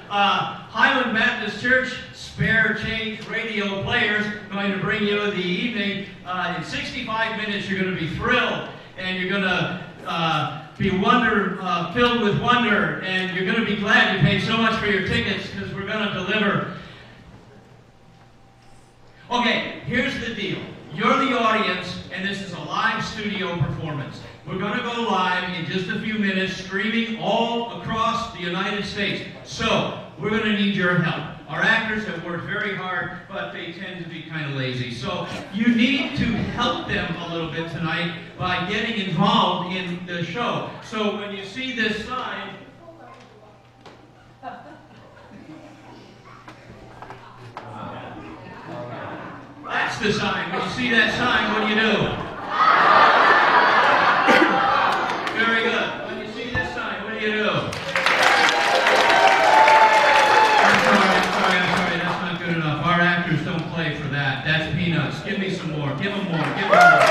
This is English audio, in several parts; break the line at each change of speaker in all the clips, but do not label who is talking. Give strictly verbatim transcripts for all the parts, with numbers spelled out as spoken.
Uh, Highland Baptist Church, spare change radio players, going to bring you the evening. Uh, in sixty-five minutes, you're going to be thrilled, and you're going to uh, be wonder, uh, filled with wonder, and you're going to be glad you paid so much for your tickets, because we're going to deliver. Okay, here's the deal. You're the audience, and this is a live studio performance. We're going to go live in just a few minutes, streaming all across the United States. So, we're going to need your help. Our actors have worked very hard, but they tend to be kind of lazy. So, you need to help them a little bit tonight by getting involved in the show. So, when you see this sign, that's the sign. When you see that sign, what do you do? Very good. When you see this sign, what do you do? I'm sorry, I'm sorry, I'm sorry. That's not good enough. Our actors don't play for that. That's peanuts. Give me some more. Give them more. Give them more.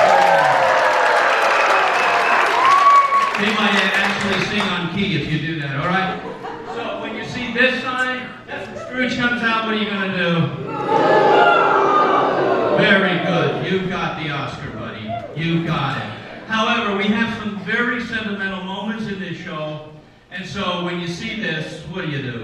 They might actually sing on key if you do that, all right? So when you see this sign, that's when Scrooge comes out. What are you going to do? Very good. You've got the Oscar, buddy. You've got it. However, we have some very sentimental moments in this show, and so when you see this, what do you do?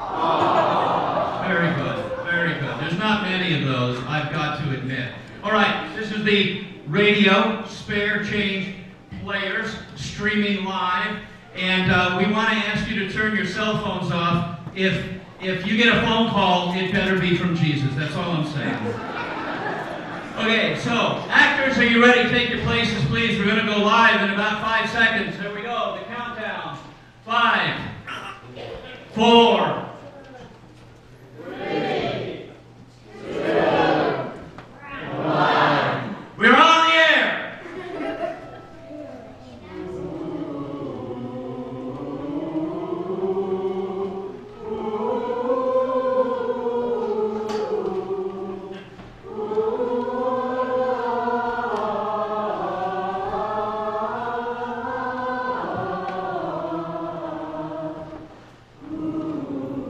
Very good. Very good. There's not many of those, I've got to admit. All right, this is the radio spare change players streaming live, and uh, we want to ask you to turn your cell phones off. If, if you get a phone call, it better be from Jesus. That's all I'm saying. Okay, so, actors, are you ready? Take your places, please. We're going to go live in about five seconds. There we go, the countdown. Five, four, three, two, one. We're on the air!
Ooh.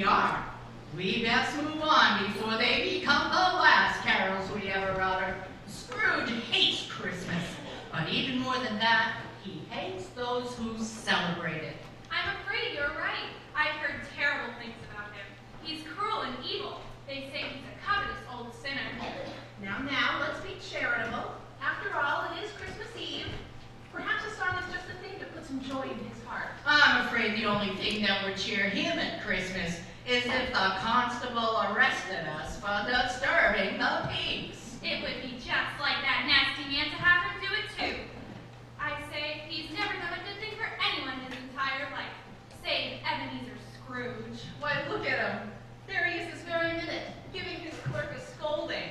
we are. We best move on before they become the last carols we ever utter. Scrooge hates Christmas, but even more than that, he hates those who celebrate it.
I'm afraid you're right. I've heard terrible things about him. He's cruel and evil. They say he's a covetous old sinner.
Now, now, let's be charitable. After all, it is Christmas Eve. Perhaps a song is just the thing to put some joy into his heart.
I'm afraid the only thing that would cheer him at Christmas is if the constable arrested us for disturbing the peace.
It would be just like that nasty man to have him do it too. I say he's never done a good thing for anyone his entire life, save Ebenezer Scrooge.
Why, look at him. There he is this very minute, giving his clerk a scolding.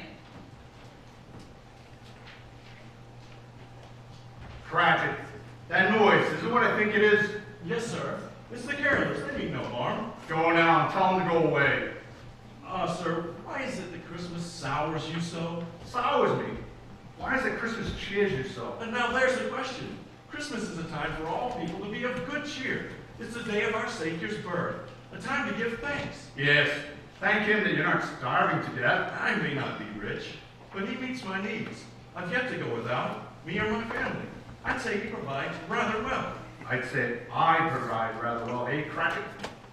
Tragic. That noise, is it what I think it is?
Yes, sir. It's the carolers. They mean no harm.
Go now and tell them to go away.
Ah, uh, sir, why is it that Christmas sours you so?
Sours me? Why is it Christmas cheers you so?
And now there's the question. Christmas is a time for all people to be of good cheer. It's the day of our Savior's birth, a time to give thanks.
Yes. Thank him that you're not starving to death.
I may not be rich, but he meets my needs. I've yet to go without, me or my family. I'd say he provides rather well.
I'd say I provide rather well. Hey, Cratchit?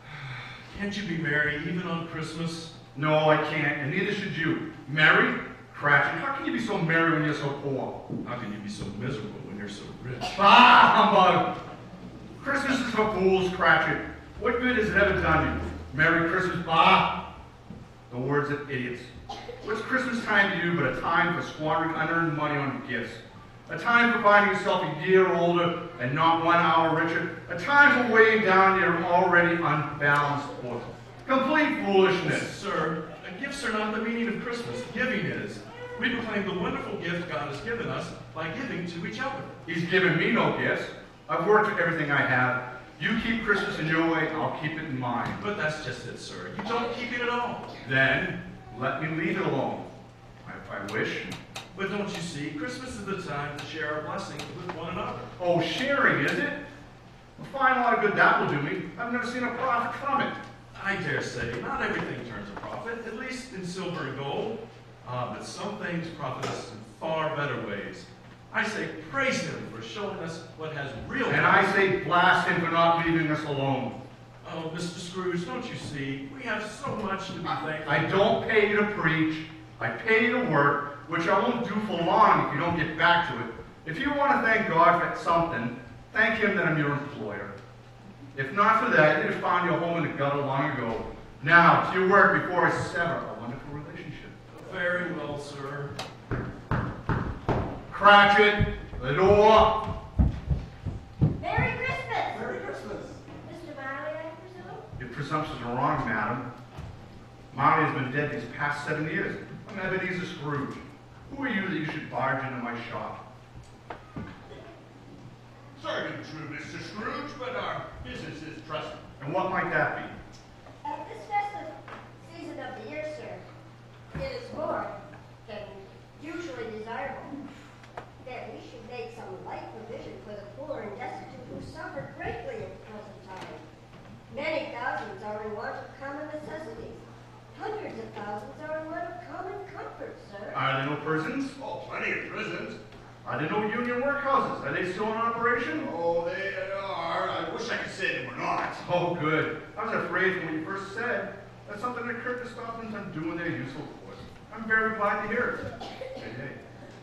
Can't you be merry even on Christmas?
No, I can't, and neither should you. Merry? Cratchit, how can you be so merry when you're so poor?
How can you be so miserable when you're so rich?
Ah, humbug! Christmas is for fools, Cratchit. What good has it ever done you? Merry Christmas, bah! The words of idiots. What's Christmas time to you but a time for squandering unearned money on gifts? A time for finding yourself a year older and not one hour richer? A time for weighing down your already unbalanced books? Complete foolishness.
Sir, gifts are not the meaning of Christmas. Giving is. We proclaim the wonderful gift God has given us by giving to each other.
He's given me no gifts. I've worked for everything I have. You keep Christmas in your way, I'll keep it in mine.
But that's just it, sir. You don't keep it at all.
Then, let me leave it alone, if I wish.
But don't you see, Christmas is the time to share our blessings with one another.
Oh, sharing, is it? A fine lot of good that will do me. I've never seen a profit from it.
I dare say, not everything turns a profit, at least in silver and gold. Ah, but some things profit us in far better ways. I say praise him for showing us what has real
And I say blast him for not leaving us alone.
Oh, Mister Scrooge, don't you see? We have so much to be thankful for.
I don't pay you to preach. I pay you to work, which I won't do for long if you don't get back to it. If you want to thank God for something, thank him that I'm your employer. If not for that, you'd have found your home in the gutter long ago. Now, to your work before I sever a wonderful relationship.
Very well, sir.
Cratchit, the door.
Merry Christmas!
Merry Christmas.
Mister Miley, I presume?
Your presumptions are wrong, madam. Molly has been dead these past seven years. I'm Ebenezer Scrooge. Who are you that you should barge into my shop?
Sorry to intrude, Mister Scrooge, but our business is trusted.
And what might that be?
At this festive season of the year, sir, it is more than usually desirable that we should make some light provision for the poor and destitute who suffer greatly at the present time. Many thousands are in want of common necessities. Hundreds of thousands are in want of common comfort, sir.
Are there no prisons?
Oh, plenty of prisons.
Are there no union workhouses? Are they still in operation?
Oh, they are. I wish I could say they were not.
Oh, good. I was afraid when you first said that something occurred to stop them from doing their useful course. I'm very glad to hear it. Hey, hey.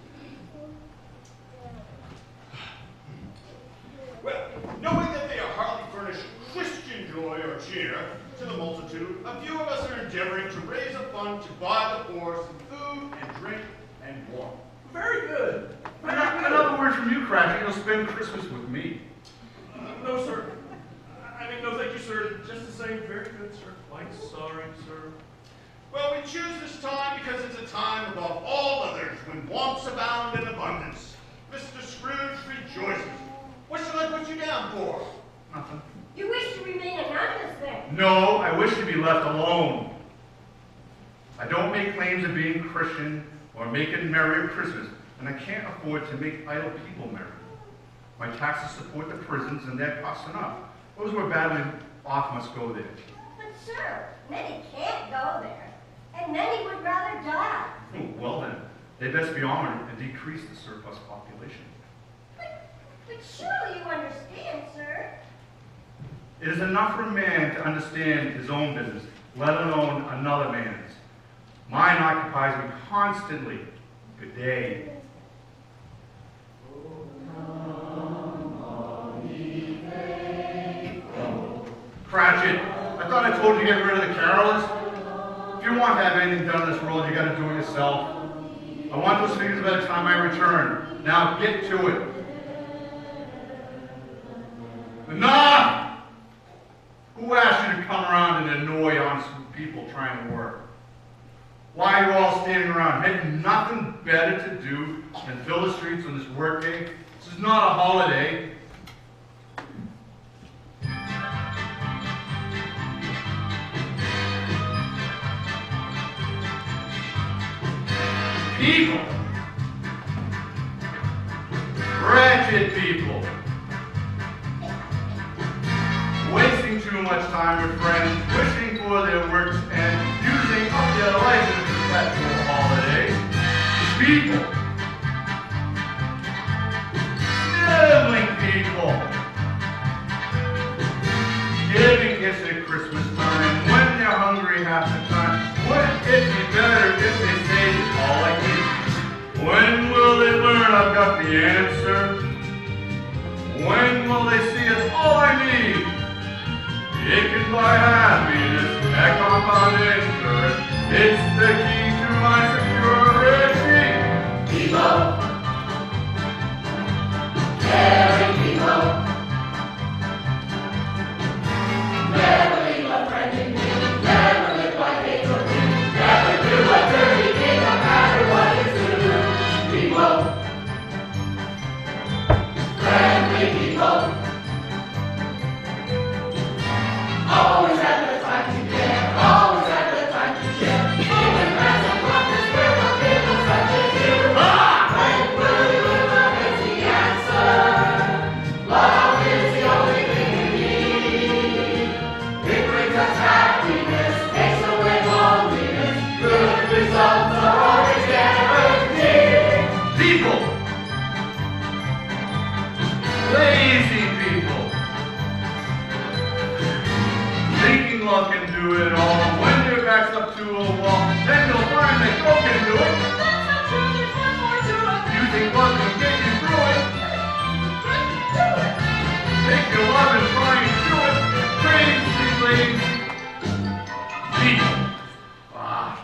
Well, knowing that they are hardly furnish Christian joy or cheer to the multitude, a few of us are endeavoring to raise a fund to buy the poor some food and drink and warmth.
Very good.
An- Another word from you, Cratchit. You'll spend Christmas with me.
Uh, no, sir. I mean, no, thank you, sir. Just the same. Very good, sir. Quite sorry, sir.
Well, we choose this time because it's a time above all others when wants abound in abundance. Mister Scrooge rejoices. What shall I put you down for?
Nothing.
You wish to remain anonymous then?
No, I wish to be left alone. I don't make claims of being Christian or making merry at Christmas, and I can't afford to make idle people merry. My taxes support the prisons, and that costs enough. Those who are badly off must go there.
But Sir, many can't go there, and many would rather die.
Oh, well then, they best be armored and decrease the surplus population.
But, but surely you understand, sir.
It is enough for a man to understand his own business, let alone another man's. Mine occupies me constantly. Good day. Cratchit, I thought I told you to get rid of the carolers. If you want to have anything done in this world, you got to do it yourself. I want those figures by the time I return. Now get to it. Enough! Who asked you to come around and annoy honest people trying to work? Why are you all standing around? Have you nothing better to do than fill the streets on this work day? This is not a holiday. People. Wretched people. Wasting too much time with friends, wishing for their works and using up their lives in a perpetual holiday. People. Sniveling people. Giving gifts at Christmas time when they're hungry half the time. Wouldn't it be better if they say it's all I need? When will they learn I've got the answer? When will they see it's all I need? It can buy happiness, a compound interest. It's the key to my security. People. Caring people. Never leave a friend in me. Never live by hate or greed. Never do a dirty thing no matter what it's do. People. Friendly people. Always have the time to care, always have the time to share. Even as a prophet, where the people such as you. Ah! When will you live is the answer. Love is the only thing we need. It brings us happiness, takes away loneliness. Good results are always guaranteed. People! Lazy people! Thinking love can do it all. When your back's up to a wall, then you'll find that God can do it. That's not true, there's one more to it. You think love can get you through it? Do it. Take your love and try and do it. Train, sweet ladies. People. Ah.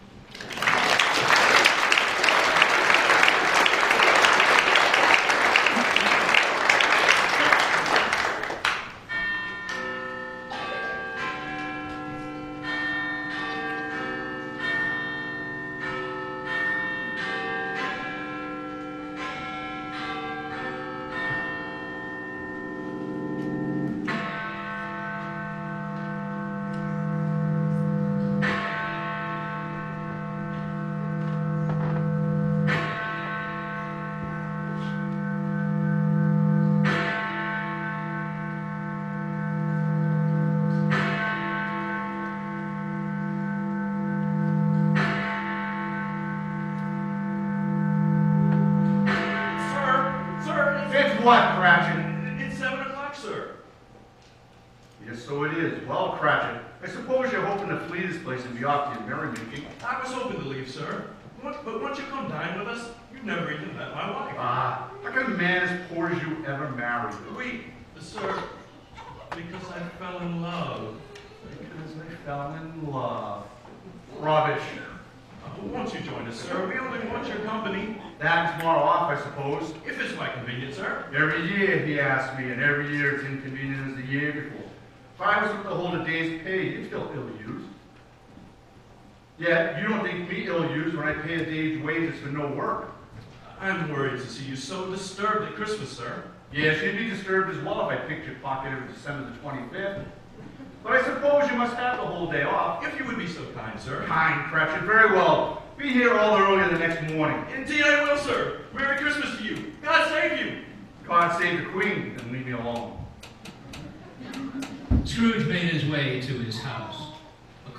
What, Cratchit?
It's seven o'clock, sir.
Yes, so it is. Well, Cratchit, I suppose you're hoping to flee this place and be off to your merrymaking.
I was hoping to leave, sir. What, but once you come dine with us, you've never even met my wife.
Ah, how can a man as poor as you ever marry?
We, sir, because I fell in love.
Because I fell in love. Rubbish.
Uh, won't you join us, sir? We only want your company.
That tomorrow off, I suppose.
If it's my convenience, sir.
Every year, he asked me, and every year it's inconvenient as the year before. If I was to hold a day's pay, you'd feel ill-used. Yet, you don't think me ill-used when I pay a day's wages for no work.
I'm worried to see you so disturbed at Christmas, sir.
Yes, you'd be disturbed as well if I picked your pocket every December the twenty-fifth. But I suppose you must have the whole day off.
If you would be so kind, sir.
Kind, Cratchit, very well. Be here all the earlier the next morning.
Indeed I will, sir. Merry Christmas to you. God save you.
God save the Queen, and leave me alone.
Scrooge made his way to his house.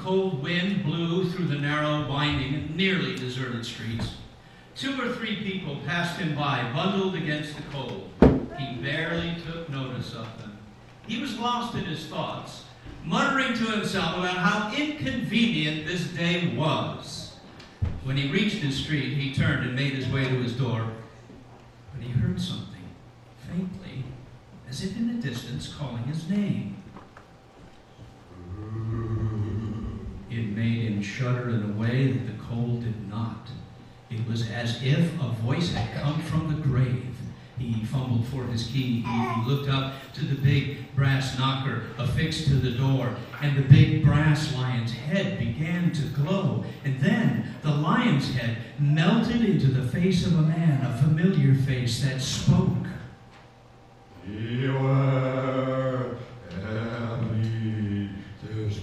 cold wind blew through the narrow, winding, nearly deserted streets. Two or three people passed him by, bundled against the cold. He barely took notice of them. He was lost in his thoughts, muttering to himself about how inconvenient this day was. When he reached his street, he turned and made his way to his door. But he heard something, faintly, as if in the distance, calling his name. It made him shudder in a way that the cold did not. It was as if a voice had come from the grave. He fumbled for his key. He, he looked up to the big brass knocker affixed to the door, and the big brass lion's head began to glow. And then the lion's head melted into the face of a man, a familiar face that spoke.
You are Ellie the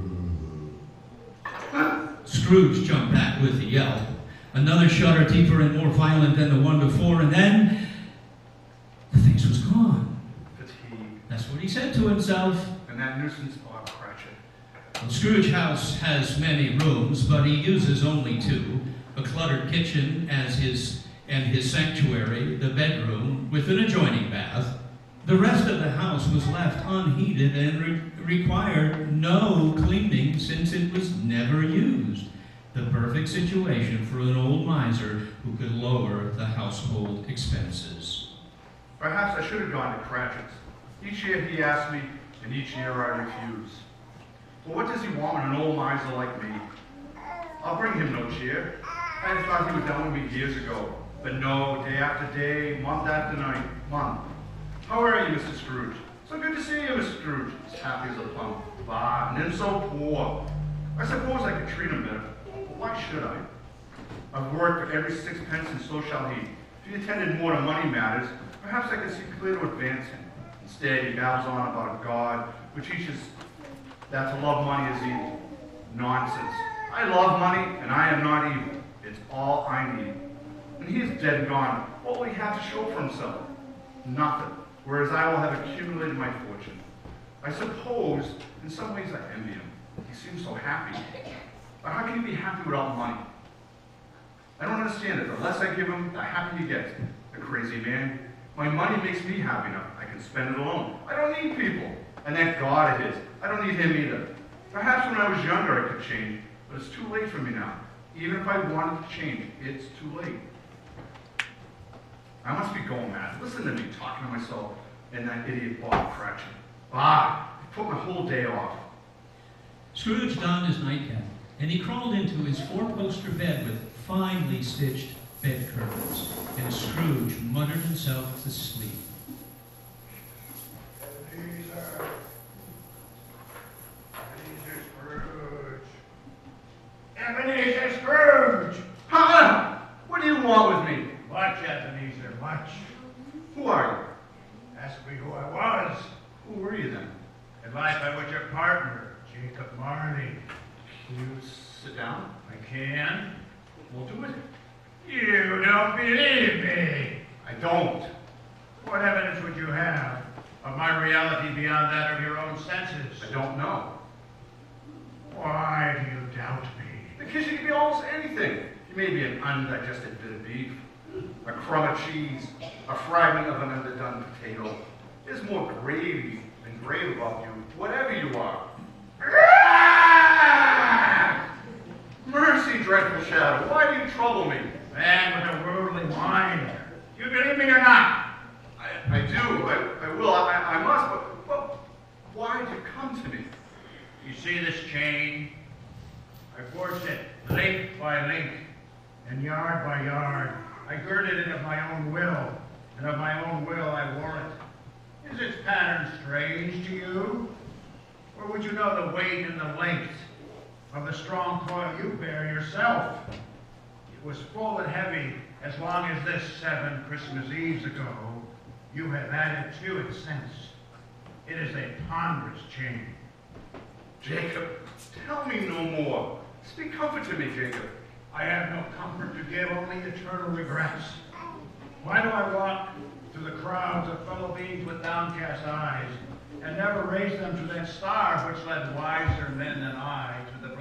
Scrooge.
Scrooge jumped back with a yelp. Another shudder, deeper and more violent than the one before, and then the face was gone.
Fatigue.
That's what he said to himself.
And that nuisance Bob Cratchit.
Well, Scrooge House has many rooms, but he uses only two. A cluttered kitchen as his and his sanctuary, the bedroom, with an adjoining bath. The rest of the house was left unheated and re required no cleaning since it was never used. The perfect situation for an old miser who could lower the household expenses.
Perhaps I should have gone to Cratchit's. Each year he asked me, and each year I refuse. Well, what does he want in an old miser like me? I'll bring him no cheer. I had thought he was done with me years ago. But no, day after day, month after night, month. How are you, Mister Scrooge? So good to see you, Mister Scrooge. As happy as a plum. Bah, and then so poor. I suppose I could treat him better. But why should I? I've worked for every sixpence, and so shall he. If he attended more to money matters, perhaps I could see clear to advance him. Instead, he babbles on about a God who teaches that to love money is evil. Nonsense. I love money, and I am not evil. It's all I need. When he is dead and gone, what will he have to show for himself? Nothing. Whereas I will have accumulated my fortune. I suppose, in some ways, I envy him. He seems so happy. But how can he be happy without money? I don't understand it. The less I give him, the happier he gets. The crazy man. My money makes me happy enough. I can spend it alone. I don't need people. And that God of his. I don't need him either. Perhaps when I was younger I could change, but it's too late for me now. Even if I wanted to change, it's too late. I must be going mad. Listen to me talking to myself and that idiot Bob Cratchit. Bob, he put my whole day off.
Scrooge donned his nightcap, and he crawled into his four-poster bed with finely stitched bed curtains, and Scrooge muttered himself to sleep.
Ebenezer. Ebenezer Scrooge. Ebenezer Scrooge!
Huh? What do you want with me?
Watch, Ebenezer, watch.
Who are
Ask me who I was.
you? Who were you then?
In life I was your partner, Jacob Marley.
Can you sit down?
I can.
We'll do it.
You don't believe me.
I don't.
What evidence would you have of my reality beyond that of your own senses?
I don't know.
Why do you doubt me?
Because you can be almost anything. You may be an undigested bit of beef, a crumb of cheese, a fragment of an underdone potato. There's more gravy than grave about you, whatever you are. Mercy, dreadful shadow, why do you trouble me?
Man with a worldly mind. Do you believe me or not?
I, I do, I, I will, I, I must, but, but why did you come to me?
You see this chain? I forged it link by link and yard by yard. I girded it of my own will, and of my own will I wore it. Is its pattern strange to you? Or would you know the weight and the length of the strong coil you bear yourself? It was full and heavy as long as this seven Christmas Eves ago you have added to it since. It is a ponderous chain.
Jacob, tell me no more. Speak comfort to me, Jacob.
I have no comfort to give, only eternal regrets. Why do I walk through the crowds of fellow beings with downcast eyes, and never raise them to that star which led wiser men than I to the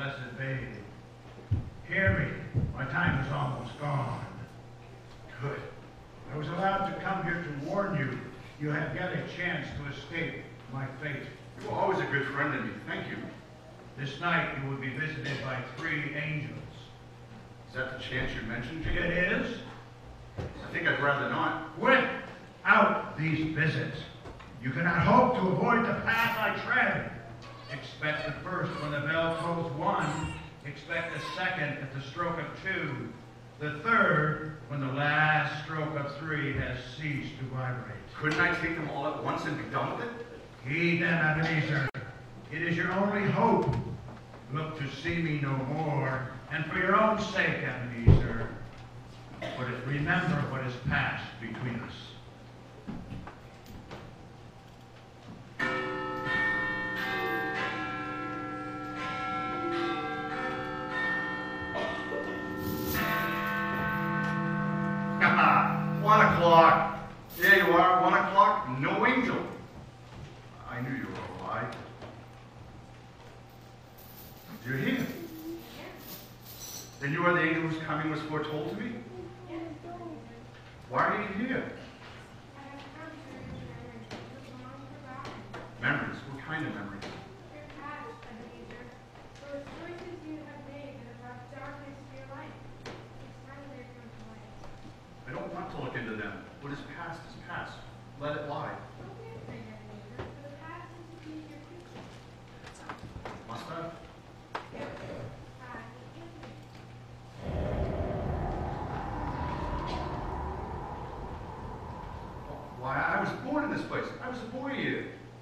chance to escape my fate.
You were always a good friend to me. Thank you.
This night you will be visited by three angels.
Is that the chance you mentioned, Jim?
It is.
I think I'd rather not.
Without these visits, you cannot hope to avoid the path I tread. Expect the first when the bell tolls one. Expect the second at the stroke of two. The third when the last stroke of three has ceased to vibrate.
Couldn't I take them all at once and be done with it?
Heed them, Ebenezer. It is your only hope. Look to see me no more, and for your own sake, Ebenezer, but remember what has passed between us.
One o'clock. There you are, one o'clock, no angel. I knew you were a lie. You're here. Then you are the angel whose coming was foretold to me? Why are you here? Memories? What kind of memories? I don't want to look into them. What is past is past. Let it lie. Must I? Why, I was born in this place. I was a boy here.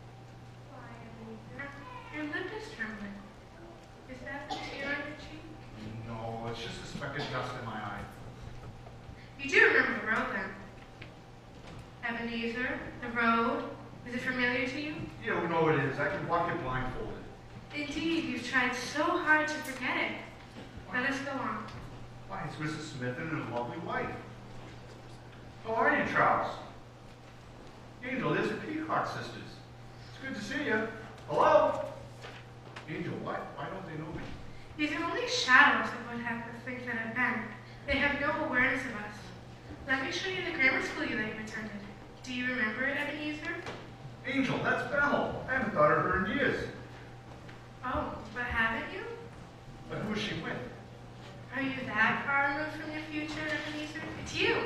Your lip is trembling. Is that the tear on your cheek?
No, it's just a speck of dust in my eye.
You do remember the road then? Ebenezer, the road, is it familiar to you?
You don't know what it is. I can walk it blindfolded.
Indeed, you've tried so hard to forget it. Let us go on.
Why, it's Missus Smith and his lovely wife. How are you, Charles? Angel, there's the Peacock sisters. It's good to see you. Hello? Angel, why, why don't they know me?
These are only shadows of what have the things that have been. They have no awareness of us. Let me show you the grammar school you that you attended. Do you remember it, Ebenezer?
Angel, that's Belle. I haven't thought of her in years.
Oh, but haven't you?
But who is she with?
Are you that far removed from your future, Ebenezer? It's you.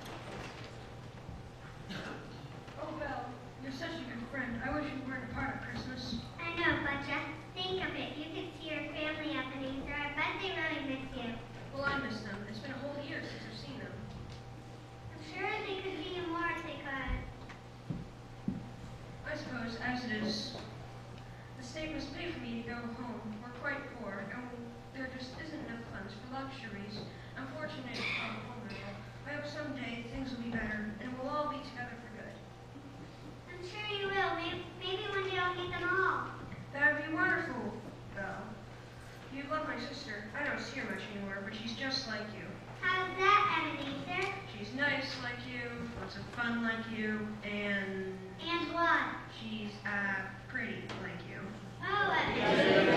Oh, Belle, you're such a good friend. I wish you weren't a part of Christmas.
I know, but just think of it. You could see your family, Ebenezer. I bet they really miss you.
Well, I miss them. It's been a whole year since I've seen them.
I'm sure they could see you more if they could.
I suppose, as it is, the state must pay for me to go home. We're quite poor, and there just isn't enough funds for luxuries. Unfortunately, I'm vulnerable. I hope someday things will be better, and we'll all be together for good.
I'm sure you will. Maybe, maybe one day I'll meet them all.
That would be wonderful, though. You love my sister. I don't see her much anymore, but she's just like you.
How's that, Ebenezer?
She's nice like you, lots of fun like you, and...
And what?
She's, uh, pretty like you.
Oh, Ebenezer.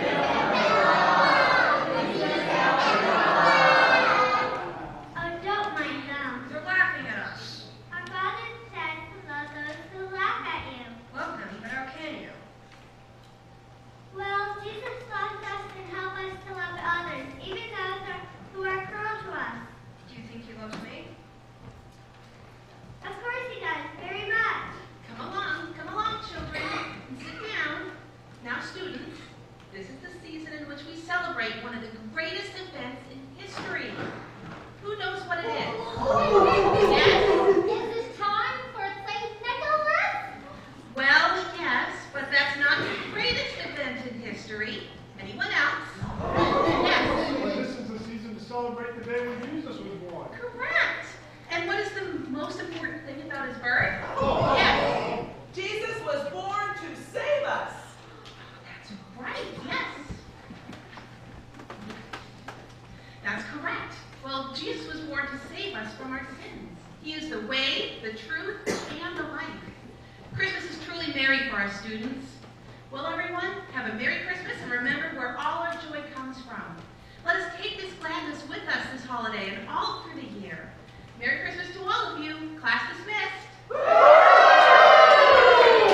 Oh, don't mind them.
They're laughing at us.
Our Father says to love those who laugh at you.
Love them, but how can you?
Well, Jesus loves us and helps us to love others, even those who are cruel to us.
Do you think he loves me?
Of course he does, very much.
Come along, come along, children, and sit down. Now, students, this is the season in which we celebrate one of the greatest events in history. Who knows what it is? Yes?
Is it time for Saint Nicholas?
Well, yes, but that's not the greatest event in history. Anyone else? Yes.
But this is the season to celebrate the day when Jesus was born.
Correct. And what is the most important thing about his birth?
Oh.
Yes.
Jesus was born to save us.
That's right, yes. That's correct. Well, Jesus was born to save us from our sins. He is the way, the truth, and the life. Christmas is truly merry for our students. Well, everyone, have a Merry Christmas and remember where all our joy comes from. Let us take this gladness with us this holiday and all through the year. Merry Christmas to all of you. Class dismissed.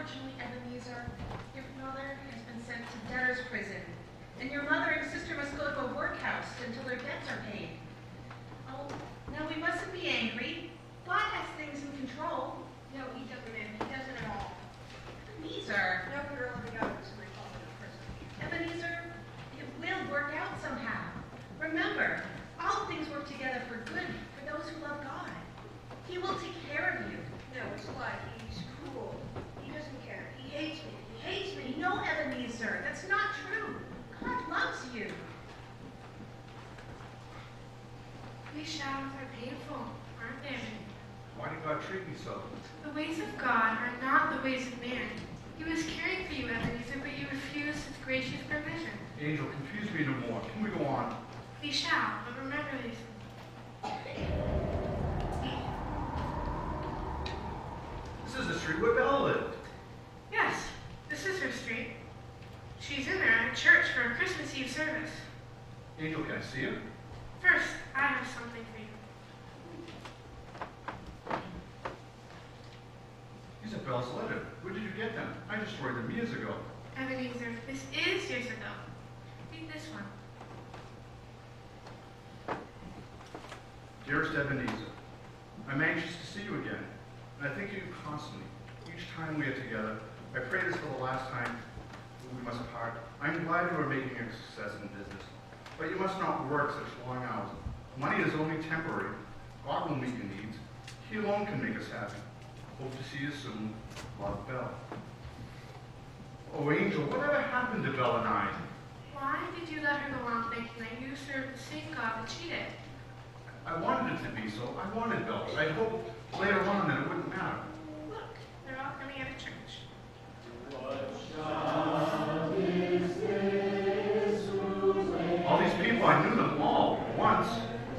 Unfortunately, Ebenezer, your father has been sent to debtor's prison, and your mother and sister must go to a workhouse until their debts are paid. Oh, now we mustn't be angry. God has things in control.
No, he doesn't, ma'am. He doesn't at all.
Ebenezer.
No girl ever got into my father in prison.
Ebenezer, it will work out somehow. Remember, all things work together for good for those who love God. He will take care of you.
No, it's a lie. He's cruel. He doesn't care. He hates me. He hates me.
No, Ebenezer, that's not true. God loves you.
These shadows are painful, aren't they?
Why did God treat me so?
The ways of God are not the ways of man. He was caring for you, Ebenezer, but you refused his gracious provision.
Angel, confuse me no more. Can we go on?
We shall, but remember these.
This is the street where Bella lived.
Yes, this is her street. She's in there at church for a Christmas Eve service.
Angel, can I see her?
First, I have something for you.
These are Bella's letters. Where did you get them? I destroyed them years ago.
Ebenezer, this is years ago. Read this one.
Dearest Ebenezer, I'm anxious to see you again, and I think of you constantly. Each time we are together, I pray this for the last time we must part. I'm glad you are making a success in business, but you must not work such long hours. Money is only temporary. God will meet your needs. He alone can make us happy. Hope to see you soon. Love, Belle. Oh, Angel, whatever happened to Belle and I?
Why did you let her go on thinking that you served the same God that she did?
I wanted it to be so. I wanted Belle. I hoped later on that it wouldn't matter.
Look, they're all coming out of church.
All these people, I knew them all once.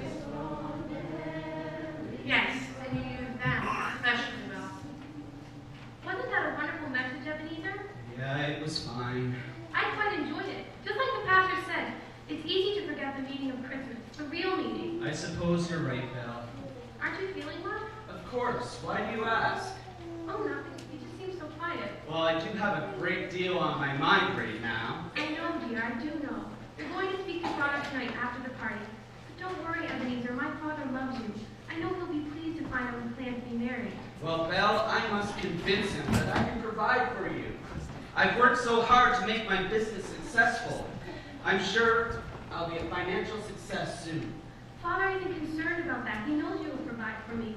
Yes, and you knew them, especially well.
Wasn't that a wonderful message, Ebenezer?
Yeah, it was fine.
I quite enjoyed it. Just like the pastor said, it's easy to forget the meaning of Christmas, the real meaning.
I suppose you're right, Belle.
Aren't you feeling well?
Of course. Why do you ask?
Oh, nothing. You just seem so quiet.
Well, I do have a great deal on my mind right now.
I know, dear. I do know. We're going to speak to Father tonight after the party. But don't worry, Ebenezer. My father loves you. I know he'll be pleased to find out we plan to be married.
Well, Belle, I must convince him that I can provide for you. I've worked so hard to make my business successful. I'm sure I'll be a financial success soon.
Father isn't concerned about that. He knows you will provide for me.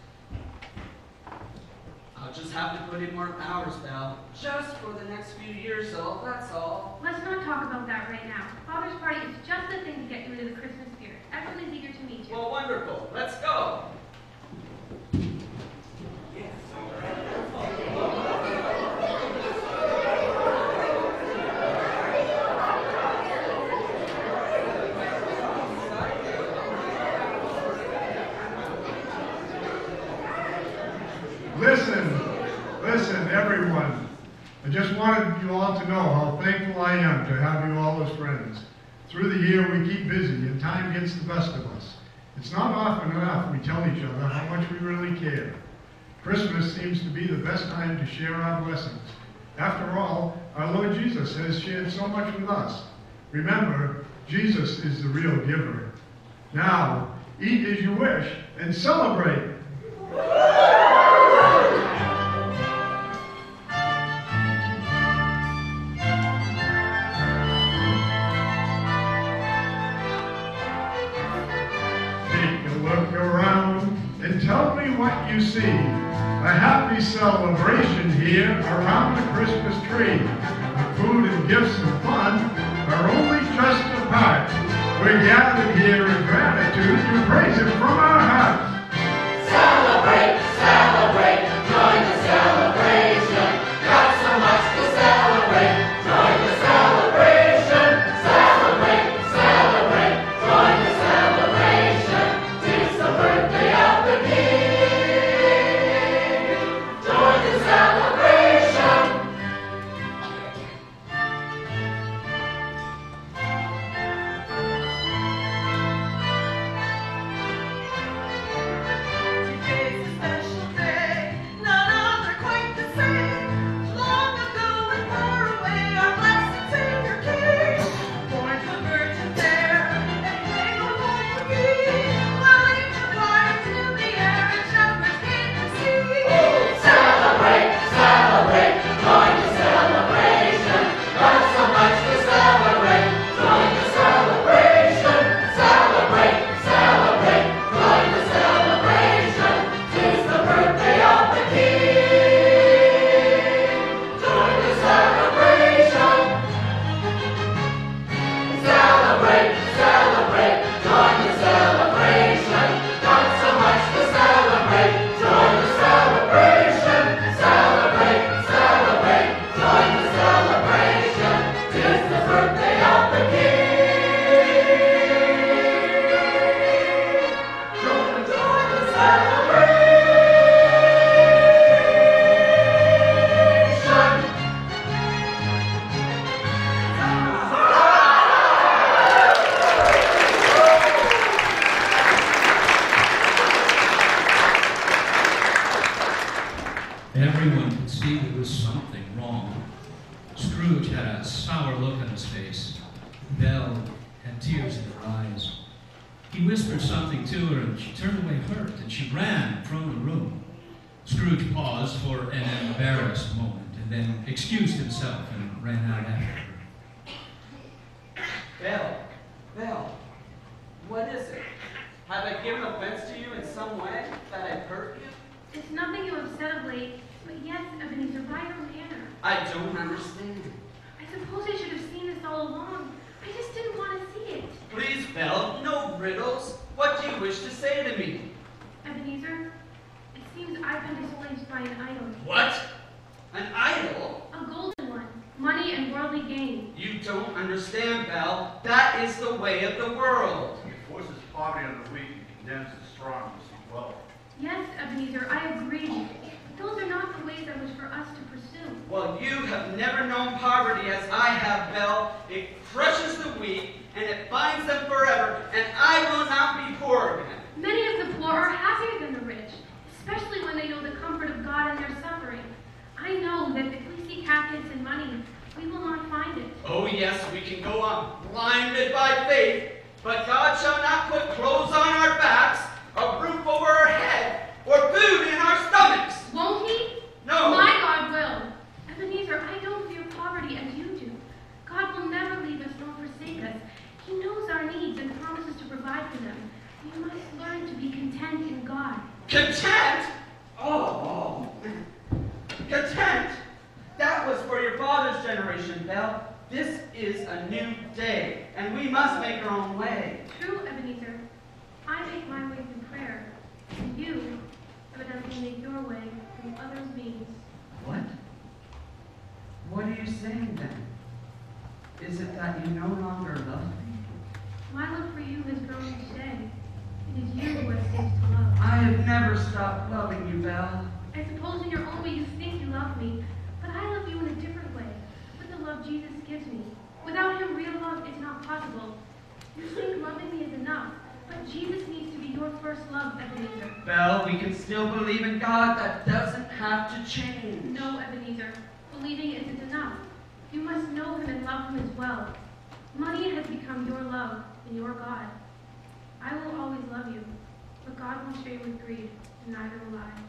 I'll just have to put in more hours, Belle. Just for the next few years, though, that's all.
Let's not talk about that right now. Father's party is just the thing to get you into the Christmas spirit. Everyone is eager to meet you.
Well, wonderful. Let's go.
Listen, listen, everyone. I just wanted you all to know how thankful I am to have you all as friends. Through the year, we keep busy, and time gets the best of us. It's not often enough we tell each other how much we really care. Christmas seems to be the best time to share our blessings. After all, our Lord Jesus has shared so much with us. Remember, Jesus is the real giver. Now, eat as you wish and celebrate. Tell me what you see. A happy celebration here around the Christmas tree. The food and gifts and fun are only just a part. We're gathered here in gratitude to praise Him from our hearts.
Celebrate, celebrate, join the celebration. Got so much to celebrate, join the celebration. Celebrate, celebrate, join the celebration. Tis the birthday of the King. Join the celebration.
Everyone could see there was something wrong. Scrooge had a sour look on his face. Belle had tears in her eyes. He whispered something to her, and she turned away hurt, and she ran from the room. Scrooge paused for an embarrassed moment, and then excused himself and ran out after her.
Belle, Belle, what is it? Have I given offense to you in some way that I've hurt you?
It's nothing you have said of late, but yes, Ebenezer, by your manner.
I don't understand.
I suppose I should have seen this all along. I just didn't want to see it.
Please, Belle, no riddles. What do you wish to say to me?
Ebenezer, it seems I've been displaced by an idol.
What? An idol?
A golden one. Money and worldly gain.
You don't understand, Belle. That is the way of the world.
It forces poverty on the weak and condemns the strong to seek wealth.
Yes, Ebenezer, I agree. But those are not the ways that was for us to pursue.
Well, you have never known poverty as I have, Belle. It crushes the weak, and it binds them forever, and I will not be poor again.
Many of the poor are happier than the rich, especially when they know the comfort of God in their suffering. I know that if we seek happiness in money, we will not find it.
Oh yes, we can go on blinded by faith, but God shall not put clothes on our backs, a roof over our head, or food in our stomachs.
Won't he?
No.
My God will. Ebenezer, I don't fear poverty as you do. God will never leave us nor forsake us. He knows our needs and promises to provide for them. We must learn to be content in God.
Content? Oh, content? That was for your father's generation, Belle. This is a new day, and we must make our own way.
True, Ebenezer. I make my way through prayer, and you evidently make your way through others' means.
What? What are you saying then? Is it that you no longer love me?
My love for you has grown each day. It is you who have ceased to love.
I have never stopped loving you, Belle.
I suppose in your own way you think you love me, but I love you in a different way, with the love Jesus gives me. Without him, real love is not possible. You think loving me is enough, but Jesus needs to be your first love, Ebenezer.
Belle, we can still believe in God. That doesn't have to change.
No, Ebenezer. Believing isn't enough. You must know him and love him as well. Money has become your love and your God. I will always love you, but God won't share with greed, and neither will I.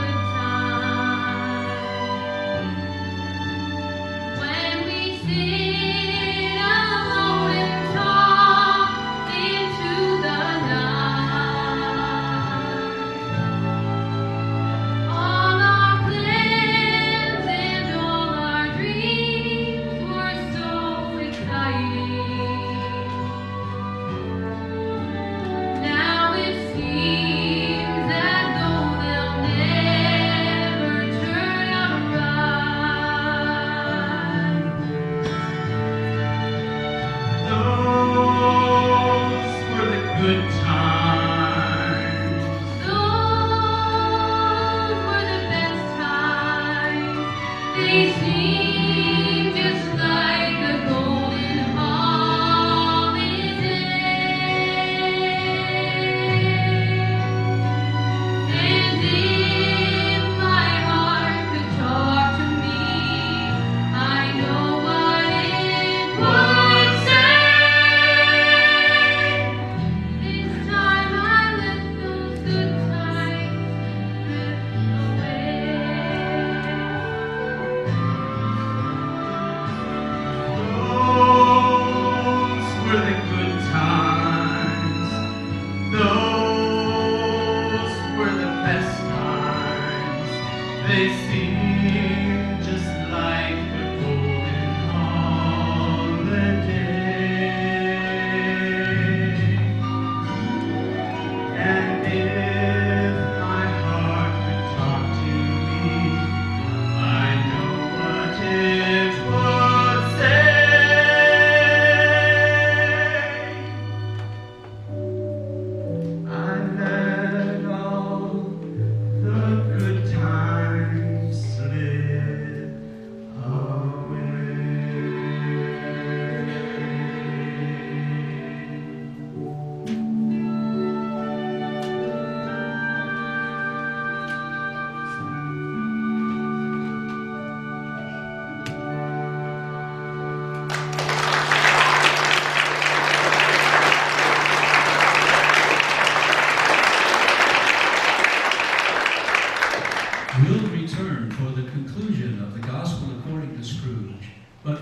Sing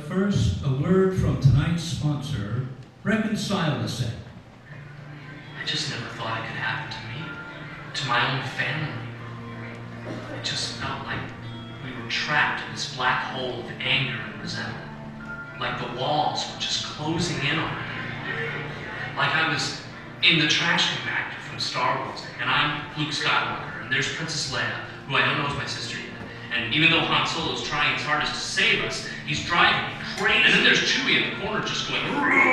first, a word from tonight's sponsor, Reconcile-A-Sec.
I just never thought it could happen to me, to my own family. It just felt like we were trapped in this black hole of anger and resentment. Like the walls were just closing in on me. Like I was in the trash compactor from Star Wars, and I'm Luke Skywalker, and there's Princess Leia, who I don't know is my sister yet. And even though Han Solo's trying his hardest to save us, he's driving me crazy. And then there's Chewie in the corner just going,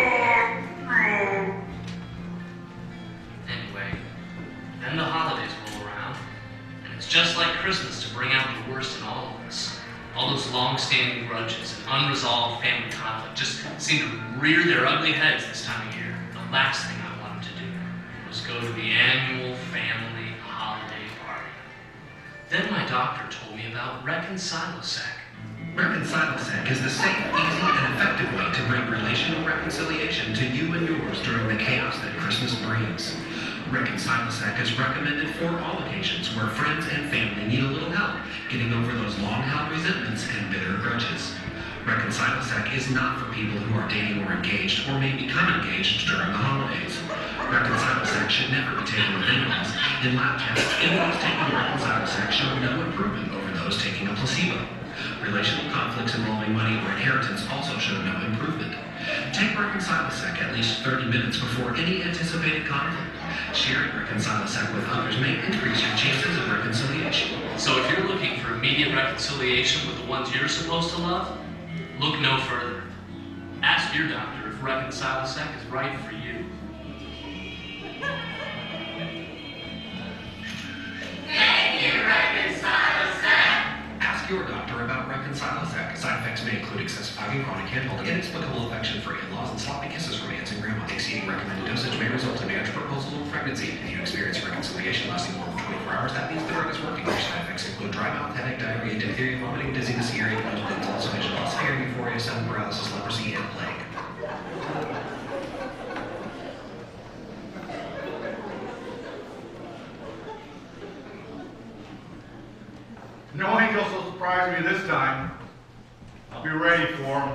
anyway, then the holidays roll around, and it's just like Christmas to bring out the worst in all of us. All those long-standing grudges and unresolved family conflict just seem to rear their ugly heads this time of year. The last thing I wanted to do was go to the annual family holiday party. Then my doctor told me about Reconcile-A-Sec.
Reconcile-A-Sec is the safe, easy, and effective way to bring relational reconciliation to you and yours during the chaos that Christmas brings. Reconcile-A-Sec is recommended for all occasions where friends and family need a little help getting over those long-held resentments and bitter grudges. Reconcile-A-Sec is not for people who are dating or engaged or may become engaged during the holidays. Reconcile-A-Sec should never be taken with in-laws. In lab tests, in-laws taking Reconcile-A-Sec show no improvement over those taking a placebo. Relational conflicts involving money or inheritance also show no improvement. Take Reconcile-A-Sec at least thirty minutes before any anticipated conflict. Sharing Reconcile-A-Sec with others may increase your chances of reconciliation.
So if you're looking for immediate reconciliation with the ones you're supposed to love, look no further. Ask your doctor if Reconcile-A-Sec is right for you.
Thank you, Reconcile-A-Sec.
Ask your doctor about Reconcile-A-Sec. Side effects may include excessive hugging, chronic handholding, inexplicable affection for in-laws, and sloppy kisses from aunts and grandma. Exceeding recommended dosage may result in marriage proposal or pregnancy. If you experience reconciliation lasting more than twenty-four hours, that means the drug is working. Your side effects include dry mouth, headache, diarrhea, diphtheria, vomiting, dizziness, hearing, mental pains, hallucination, loss of hearing, euphoria, sudden paralysis, leprosy, and plague.
No angel will surprise me this time. I'll be ready for him.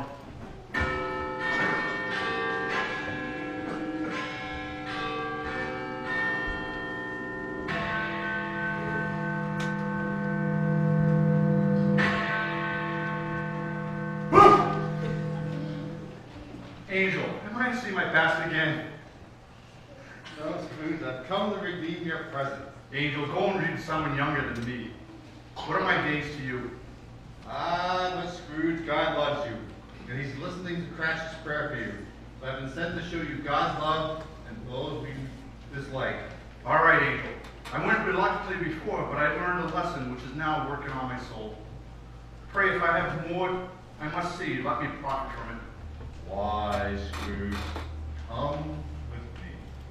Angel, am I to see my basket again?
No, Scrooge, I've come to redeem your present.
Angel, go and read to someone younger than me. What are my days to you?
Ah, but Scrooge, God loves you. And he's listening to Cratchit's prayer for you. So I've been sent to show you God's love and those we dislike.
All right, Angel. I went reluctantly before, but I learned a lesson which is now working on my soul. Pray if I have more, I must see. Let me profit from it.
Why, Scrooge, come with me.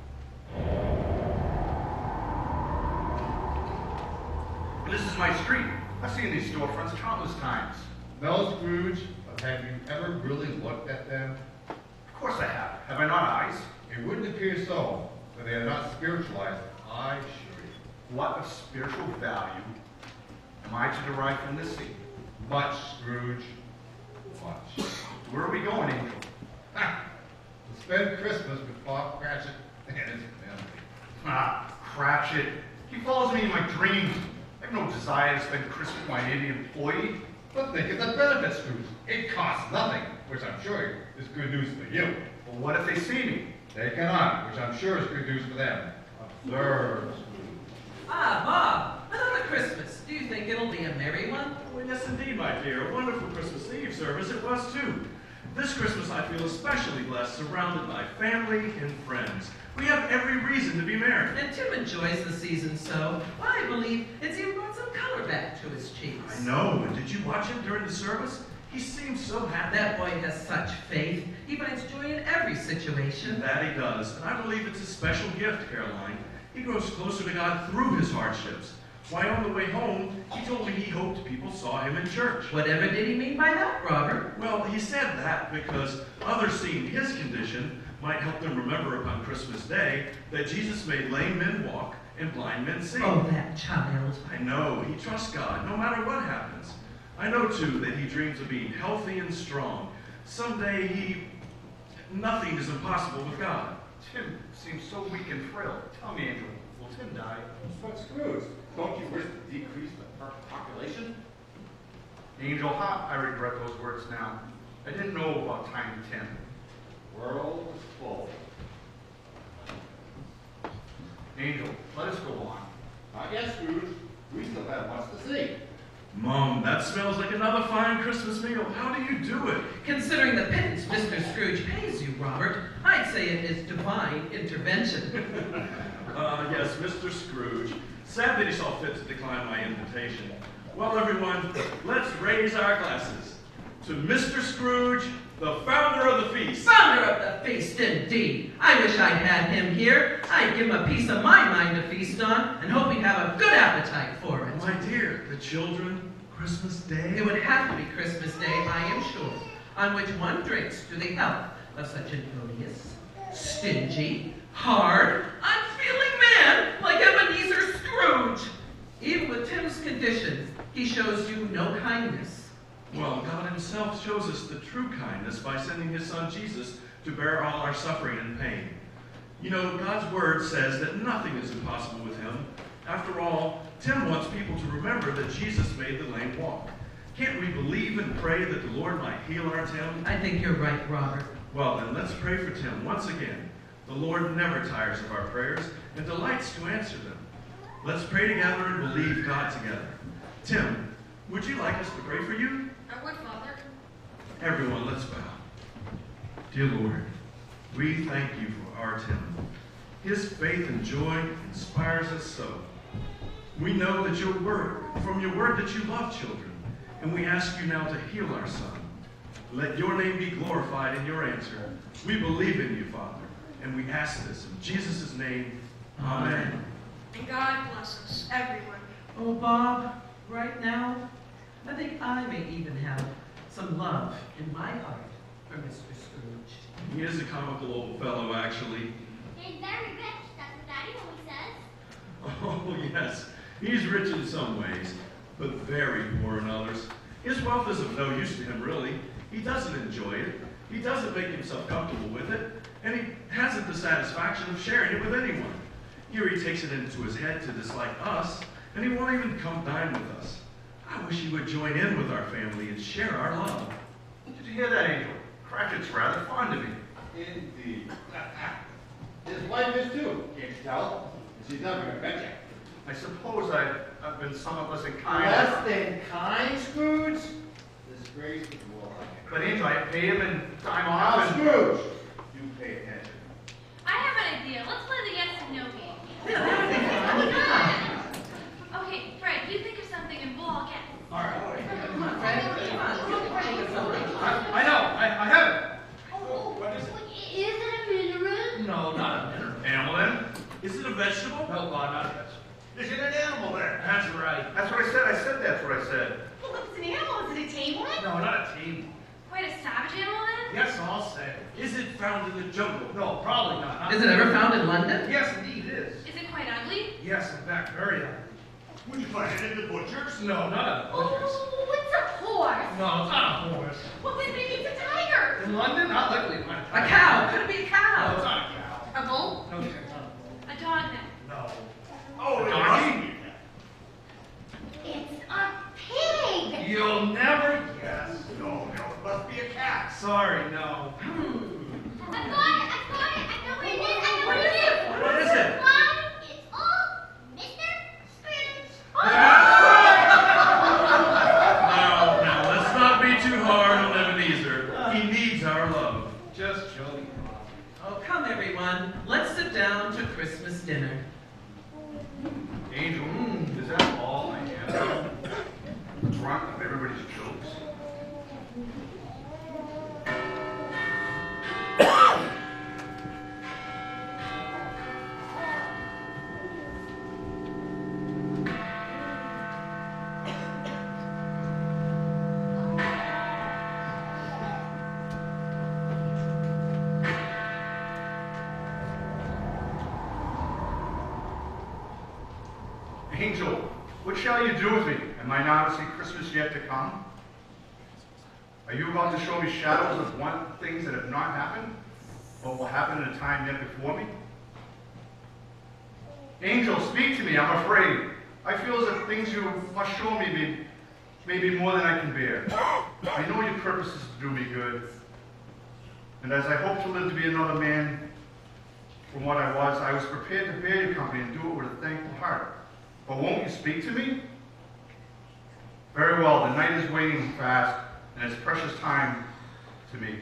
This is my street. I've seen these storefronts countless times.
No, Scrooge, but have you ever really looked at them?
Of course I have. Have I not eyes?
It wouldn't appear so, but they are not spiritualized, I assure you.
What of spiritual value am I to derive from this scene?
Much, Scrooge. Much.
Where are we going, Angel?
Ha! To spend Christmas with Bob Cratchit and his family.
Ah, Cratchit. He follows me in my dreams. I have no desire to spend Christmas with my idiot employee.
But think of the benefits, Scrooge. It costs nothing, which I'm sure is good news for you.
Well, what if they see me?
They cannot, which I'm sure is good news for them. Observe, Scrooge.
Ah, Bob, another Christmas. Do you think it'll be a merry one?
Oh, yes, indeed, my dear. A wonderful Christmas Eve service it was, too. This Christmas, I feel especially blessed, surrounded by family and friends. We have every reason to be merry.
And Tim enjoys the season so. I believe it's even brought some color back to his cheeks.
I know. And did you watch him during the service? He seems so happy.
That boy has such faith. He finds joy in every situation.
That he does. And I believe it's a special gift, Caroline. He grows closer to God through his hardships. Why, on the way home, he told me he hoped people saw him in church.
Whatever did he mean by that, Robert?
Well, he said that because others seeing his condition might help them remember upon Christmas Day that Jesus made lame men walk and blind men see.
Oh, that child.
I know. He trusts God no matter what happens. I know, too, that he dreams of being healthy and strong, someday he, nothing is impossible with God.
Tim seems so weak and frail. Tell me, Angel, will Tim die?
But Scrooge, don't you wish to decrease the per- population?
Angel, how I regret those words now. I didn't know about Tiny Tim.
World is full.
Angel, let us go on.
Not yet, Scrooge. We still have much to see.
Mom, that smells like another fine Christmas meal. How do you do it?
Considering the pittance Mister Scrooge pays you, Robert, I'd say it is divine intervention.
uh, yes, Mister Scrooge. Sad that he saw fit to decline my invitation. Well, everyone, let's raise our glasses to Mister Scrooge, the founder of the feast.
Founder of the feast, indeed. I wish I'd had him here. I'd give him a piece of my mind to feast on, and hope he'd have a good appetite for it.
My dear, the children, Christmas Day?
It would have to be Christmas Day, I am sure, on which one drinks to the health of such an odious, stingy, hard, unfeeling man like Ebenezer Scrooge. Even with Tim's condition, he shows you no kindness.
Well, God himself shows us the true kindness by sending his son Jesus to bear all our suffering and pain. You know, God's word says that nothing is impossible with him. After all, Tim wants people to remember that Jesus made the lame walk. Can't we believe and pray that the Lord might heal our Tim?
I think you're right, Robert.
Well, then let's pray for Tim once again. The Lord never tires of our prayers and delights to answer them. Let's pray together and believe God together. Tim, would you like us to pray for you?
I would, Father.
Everyone, let's bow. Dear Lord, we thank you for our Tim. His faith and joy inspires us so. We know that your word, from your word that you love children, and we ask you now to heal our son. Let your name be glorified in your answer. We believe in you, Father, and we ask this in Jesus' name. Amen.
And God bless us, everyone.
Oh, Bob, right now, I think I may even have some love in my heart for Mister Scrooge.
He is a comical old fellow, actually.
He's very rich, that's what Daddy always says.
Oh, yes. He's rich in some ways, but very poor in others. His wealth is of no use to him, really. He doesn't enjoy it. He doesn't make himself comfortable with it. And he hasn't the satisfaction of sharing it with anyone. Here he takes it into his head to dislike us, and he won't even come dine with us. I wish he would join in with our family and share our love.
Did you hear that, Angel? Cratchit's rather fond of me.
Indeed. His wife is too, can't you tell? She's never gonna bet you.
I suppose I've, I've been somewhat less than kind.
Less than kind, Scrooge? Disgrace to the world.
But Angel, I pay him in time
Now,
off. and-
Scrooge, you pay attention.
I have an idea. Let's play the yes and no game. Okay, Fred, you think of something and we'll all guess.
All right.
Come on, Fred. Come on. Think of something.
I, I know. I, I have it.
Oh,
What is it?
is it a mineral?
No, not a mineral. Animal then?
Is it a vegetable?
No, God, not a vegetable.
Is it an animal then?
That's right. That's what I said. I said that's what I said.
Well, if it's an animal, is it a tame one?
No, not a team.
Quite a savage animal then?
Yes, I'll say.
Is it found in the jungle?
No, probably not.
Is it ever found in London?
Yes, indeed it is.
Is it quite ugly?
Yes, in fact, very ugly.
Would you find it in the butcher's?
No, not a butcher's.
Oh, it's a horse.
No, it's not a horse.
Well, then maybe it's a tiger.
In London? Not likely to find a
A cow. Could it be a cow?
No, it's not a cow.
A bull?
No, it's not a
A dog then?
No.
Oh, it
Donkey?
must be.
It's a pig.
You'll never guess.
No, no, it must be a cat.
Sorry, no.
I got it, I got it, I know what it is, I know what it is.
What is it?
Why, it's all Mister Scrooge.
Now, now, let's not be too hard on Ebenezer. He needs our love.
Just joking.
Oh, come everyone. Let's sit down to Christmas dinner.
Angel, is that all I have? Drunk of everybody's jokes. Angel, what shall you do with me? Am I not to see Christmas yet to come? Are you about to show me shadows of one things that have not happened, but will happen in a time yet before me? Angel, speak to me, I'm afraid. I feel as if things you must show me may, may be more than I can bear. I know your purpose is to do me good. And as I hope to live to be another man from what I was, I was prepared to bear your company and do it with a thankful heart. But won't you speak to me? Very well, the night is waning fast, and it's precious time to me.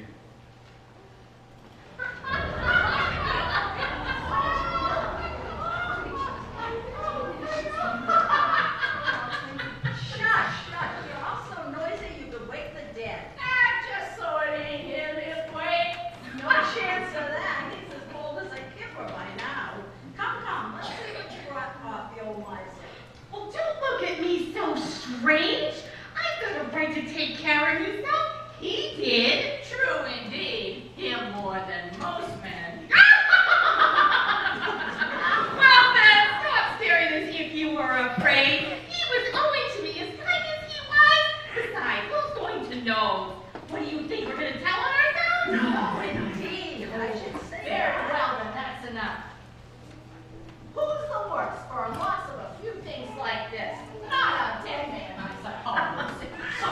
Strange? I've got a right to take care of yourself. He did.
True indeed. Him more than most men.
Well then, stop staring as if you were afraid. He was going to be as kind as he was. Besides, who's going to know? What do you think, we're going to tell on ourselves?
No, indeed. I should say. Very well, then that's enough. Who's the worse for a loss of a few things like this? Not a dead man, I suppose.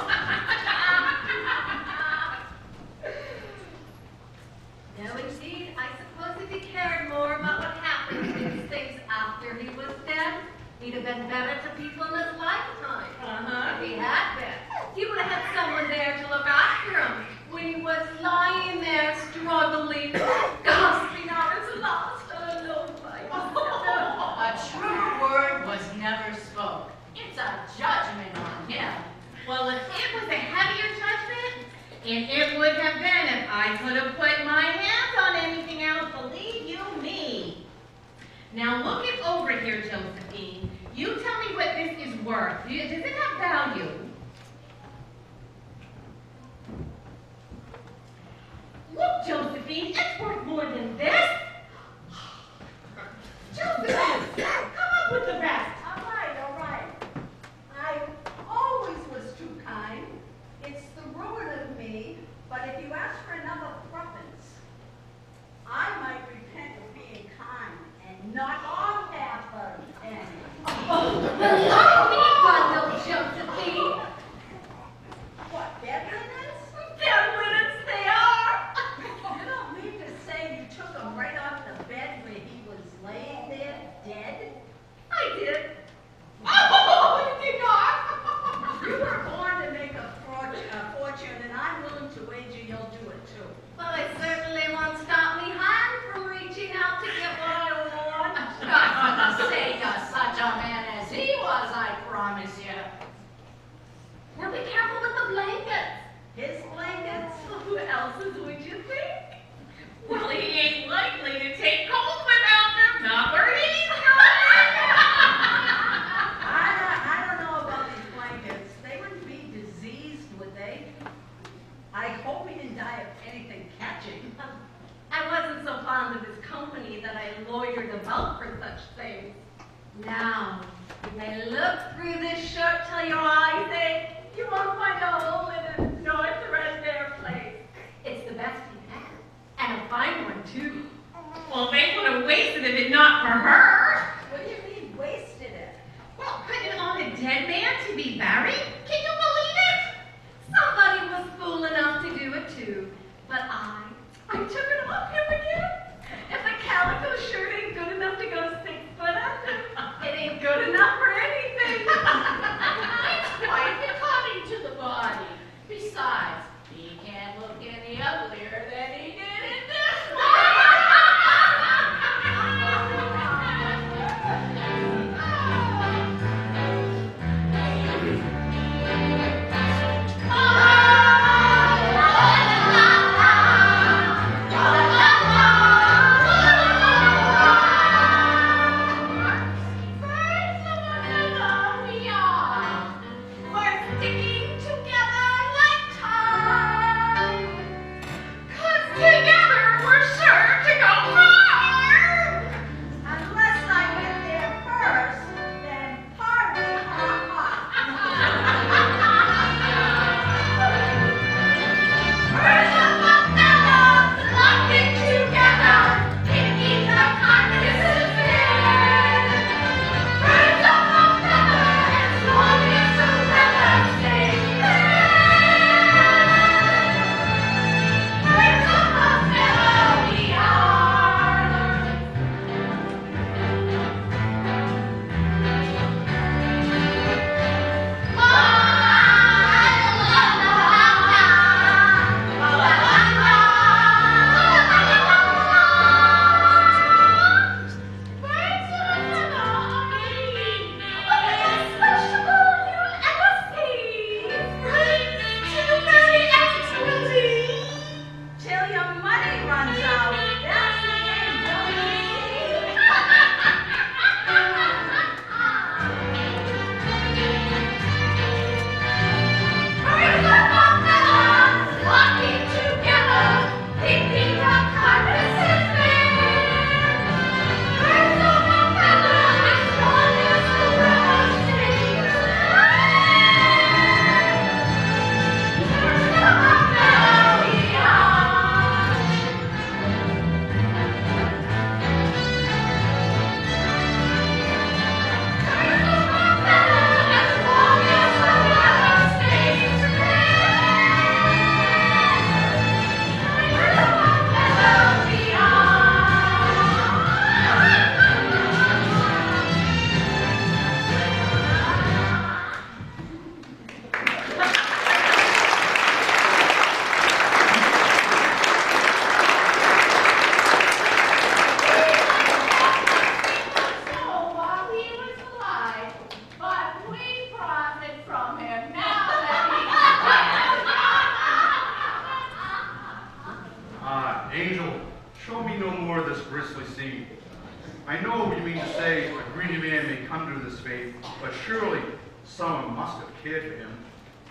No, indeed, I suppose if he cared more about what happened to these things after he was dead, he'd have been better to people in his lifetime.
Uh-huh.
If he had been, he would have had someone there to look after him when he was lying there struggling, gasping out his last alone by himself.
A true word was never spoke. It's a judgment on him.
Well, if it was a heavier judgment, and it would have been if I could have put my hands on anything else, believe you me. Now look it over here, Josephine. You tell me what this is worth. Does it have value? Look, Josephine, it's worth more than this. Josephine, come up with the rest.
All right, all right. I always was too kind. It's the ruin of me, but if you ask for another preference, I might repent of being kind and not off half a penny.
Oh, well, Josephine.
What, deadliness?
Deadliness they are.
You don't mean to say you took him right off the bed where he was laying there dead?
I did. Oh, you did not.
You were born to make a fortune, a fortune, and I'm willing to wager you'll do it too.
Well, it certainly won't stop me hand from reaching out to get what I want.
Not for the sake of such a man as he was, I promise you.
Now be careful with the blankets.
His blankets?
Who else's would you think?
Well, he ain't likely to take cold without them, not where he's
I don't, I don't know about these blankets. They wouldn't be diseased, would they? I hope he didn't die of anything catching.
I wasn't so fond of his company that I lawyered about for such things. Now, if I look through this shirt till your eyes ache, you won't find a hole in it, nor a threadbare place. It's the best he had, and a fine one, too.
Well, they would have wasted it if not for her.
What do you mean, wasted it?
Well, put it on a dead man to be buried? Can you believe it?
Somebody was fool enough to do it, too. But I, I took it off him again. If a calico shirt ain't good enough to go six foot under, it ain't good enough for anything.
It's quite becoming to the body. Besides, he can't look any uglier than he did in this one. We are.
Ah, Angel, show me no more of this grisly scene. I know what you mean to say a greedy man may come to this fate, but surely someone must have cared for him.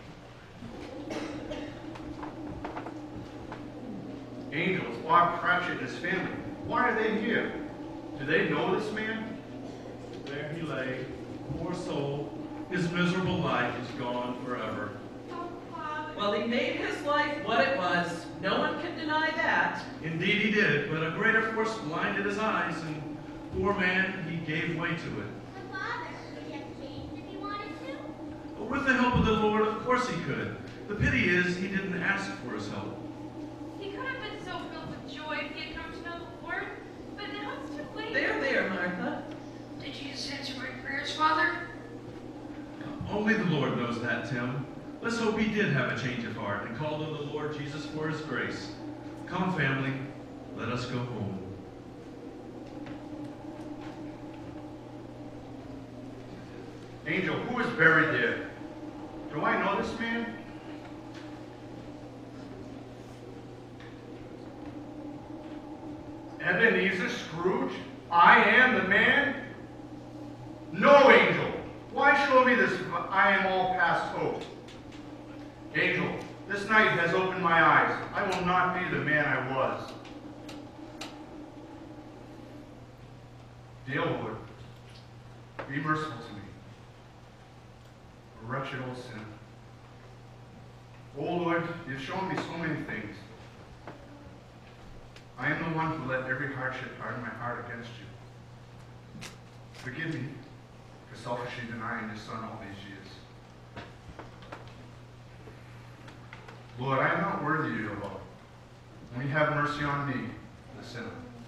Angel, it's Bob Cratchit and his family. Why are they here? Do they know this man?
There he lay, poor soul. His miserable life is gone forever.
Well, he made his life what it was. No one can deny that.
Indeed he did, but a greater force blinded his eyes, and poor man, he gave way to it.
But Father, could he have changed if he wanted to?
With the help of the Lord, of course he could. The pity is he didn't ask for his help.
He could have been so filled with joy if he had come to know the Lord, but now it's too late.
There, there, Martha.
Did Jesus answer my prayers, Father?
Only the Lord knows that, Tim. Let's hope he did have a change of heart and called on the Lord Jesus for his grace. Come, family, let us go home.
Angel, who is buried there? Do I know this man? Ebenezer Scrooge? I am the man? No, Angel. Why show me this if I am all past hope? Angel, this night has opened my eyes. I will not be the man I was. Dear Lord, be merciful to me, a wretched old sinner. Oh Lord, you've shown me so many things. I am the one who let every hardship harden my heart against you. Forgive me for selfishly denying your Son all these years. Lord, I am not worthy of your love. Only have mercy on me, the sinner.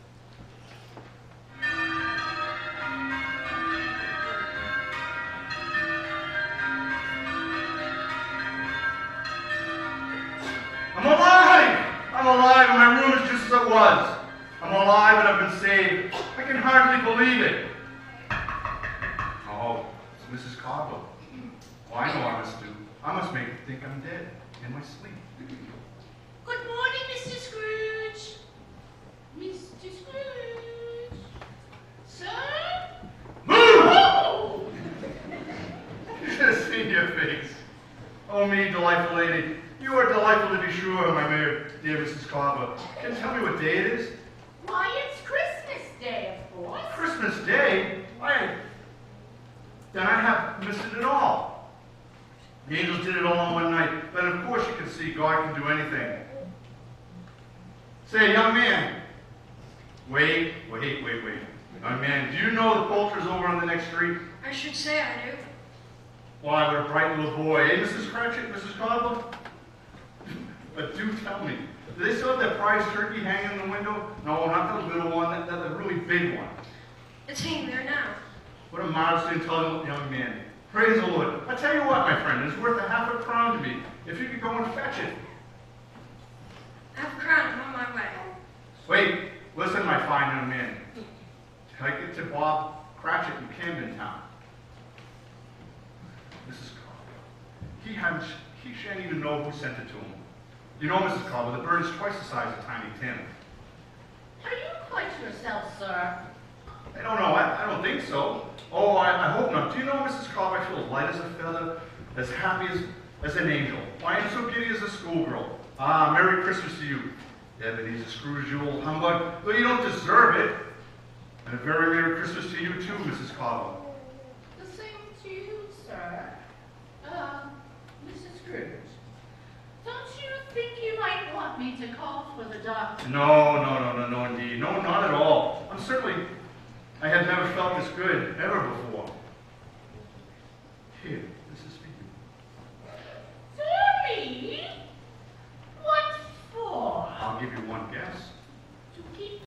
I'm alive! I'm alive and my room is just as it was. I'm alive and I've been saved. I can hardly believe it. Oh, it's Missus Cobble. Well, I know I must do. I must make her think I'm dead in my sleep.
Good morning, Mister Scrooge. Mister Scrooge. Sir?
Move!
Oh!
You should have seen your face. Oh, me, delightful lady. You are delightful to be sure, my dear, dear Missus Cobbler. Can you tell me what day it is?
Why, it's Christmas Day, of course.
Christmas Day? I... Then I have missed it all. The angels did it all in one night. Then of course you can see God can do anything. Say, young man. Wait, wait, wait, wait. Young man, do you know the poulter's over on the next street?
I should say I do.
Why, what a bright little boy. Eh, Missus Cratchit, Missus Cobbler? But do tell me, do they still have that prize turkey hanging in the window? No, not the little one, that, that the really big one.
It's hanging there now.
What a modest, intelligent young man. Praise the Lord. I tell you what, my friend, it's worth a half a crown to me. If you could go and fetch it.
Half a crown, I'm on my way.
Wait, listen, my fine young man. Take it to Bob Cratchit in Camden Town. Missus Cobbler. He hadn't, he shan't even know who sent it to him. You know, Missus Cobbler, the bird is twice the size of Tiny Tim.
Are you quite yourself, sir?
I don't know. I, I don't think so. Oh, I, I hope not. Do you know, Missus Cobb, I feel light as a feather, as happy as, as an angel. Why, I'm so giddy as a schoolgirl. Ah, Merry Christmas to you, Ebenezer Scrooge, you old humbug. Though you don't deserve it. And a very Merry Christmas to you, too, Missus Cobb.
The same to you, sir. Uh, Missus Scrooge. Don't you think you might want me to call for the doctor?
No, no, no, no, no, indeed. No, not at all. I'm certainly... I had never felt this good, ever before. Here, this is for you.
For me? What for?
I'll give you one guess.